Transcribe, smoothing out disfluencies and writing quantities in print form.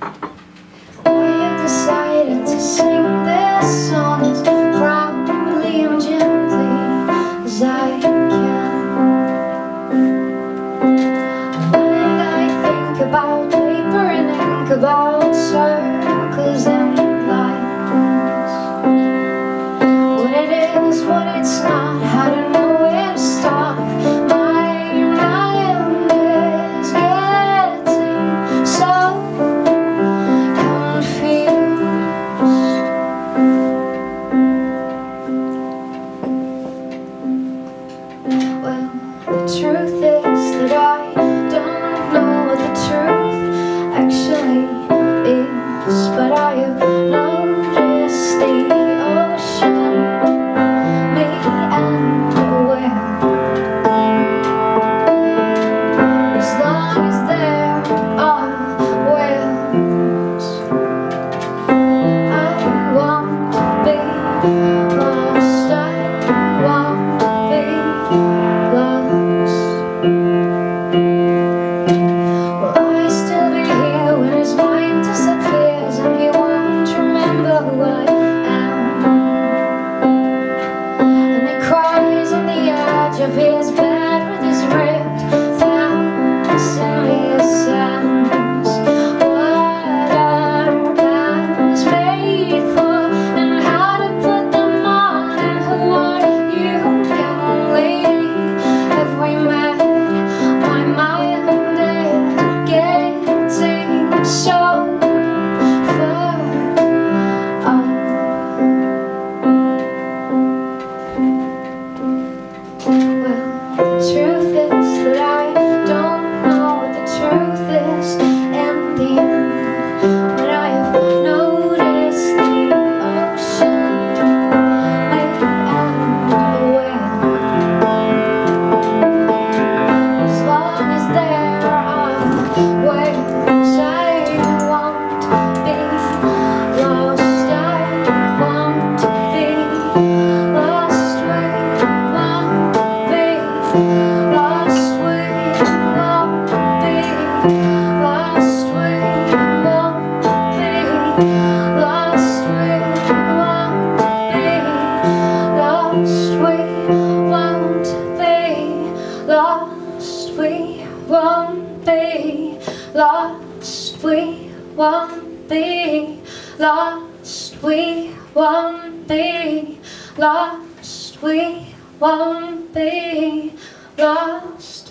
have decided to sing this song as proudly and gently as I can. And I think about paper and ink, about circles and lines, what it is, what it's not, how to know where to stop. My mind is getting so well, the truth is that I don't know what the truth actually is, but I have noticed the ocean meander. As long as there are waves, I won't be lost, I won't be lost. Will I still be here when his mind disappears and he won't remember who I am? And he cries on the edge of his bed with his ripped fangs in his sands. What are bands made for, and how to put them on, and who are you, young lady? Have we met? My mind is getting so far off. Well, the truth is that I don't know what the truth is in the end, but I have noticed the ocean meander. As long as there are waves, I won't be lost, I won't be lost, we won't be lost, we won't be lost, we won't be lost, we won't be lost, we won't be lost, we won't be lost, we won't be lost, we won't be lost, we won't be lost.